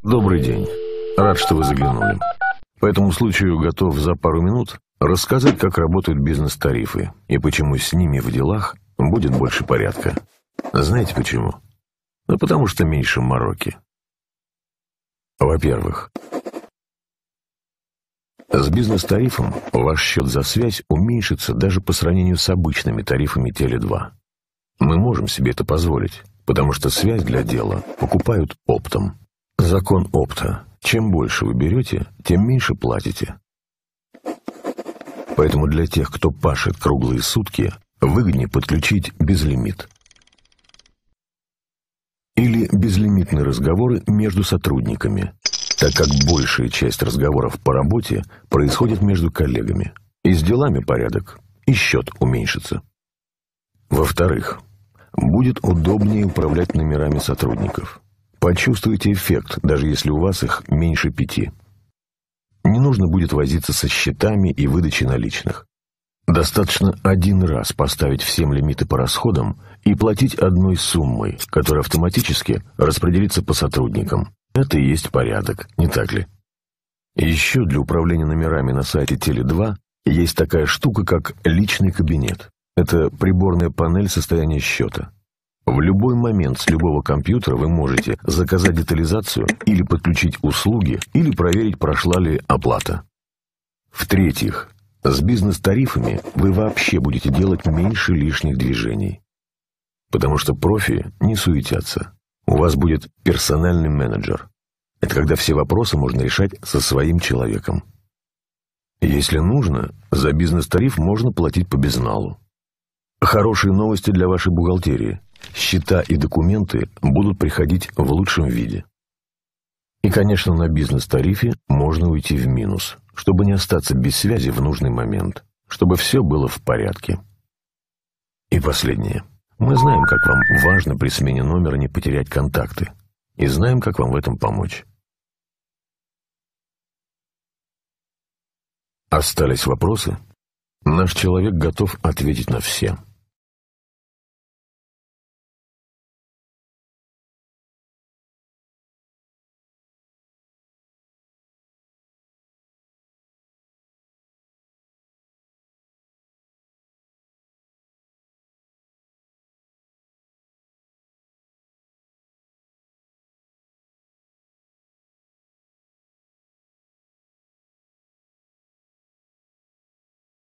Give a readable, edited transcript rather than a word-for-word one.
Добрый день. Рад, что вы заглянули. По этому случаю готов за пару минут рассказать, как работают бизнес-тарифы и почему с ними в делах будет больше порядка. Знаете почему? Да потому что меньше мороки. Во-первых, с бизнес-тарифом ваш счет за связь уменьшится даже по сравнению с обычными тарифами Теле2. Мы можем себе это позволить, потому что связь для дела покупают оптом. Закон опта. Чем больше вы берете, тем меньше платите. Поэтому для тех, кто пашет круглые сутки, выгоднее подключить безлимит. Или безлимитные разговоры между сотрудниками, так как большая часть разговоров по работе происходит между коллегами. И с делами порядок, и счет уменьшится. Во-вторых, будет удобнее управлять номерами сотрудников. Почувствуйте эффект, даже если у вас их меньше 5. Не нужно будет возиться со счетами и выдачей наличных. Достаточно один раз поставить всем лимиты по расходам и платить одной суммой, которая автоматически распределится по сотрудникам. Это и есть порядок, не так ли? Еще для управления номерами на сайте Теле2 есть такая штука, как личный кабинет. Это приборная панель состояния счета. В любой момент с любого компьютера вы можете заказать детализацию или подключить услуги, или проверить, прошла ли оплата. В-третьих, с бизнес-тарифами вы вообще будете делать меньше лишних движений. Потому что профи не суетятся. У вас будет персональный менеджер. Это когда все вопросы можно решать со своим человеком. Если нужно, за бизнес-тариф можно платить по безналу. Хорошие новости для вашей бухгалтерии. Счета и документы будут приходить в лучшем виде. И, конечно, на бизнес-тарифе можно уйти в минус, чтобы не остаться без связи в нужный момент, чтобы все было в порядке. И последнее. Мы знаем, как вам важно при смене номера не потерять контакты, и знаем, как вам в этом помочь. Остались вопросы? Наш человек готов ответить на все.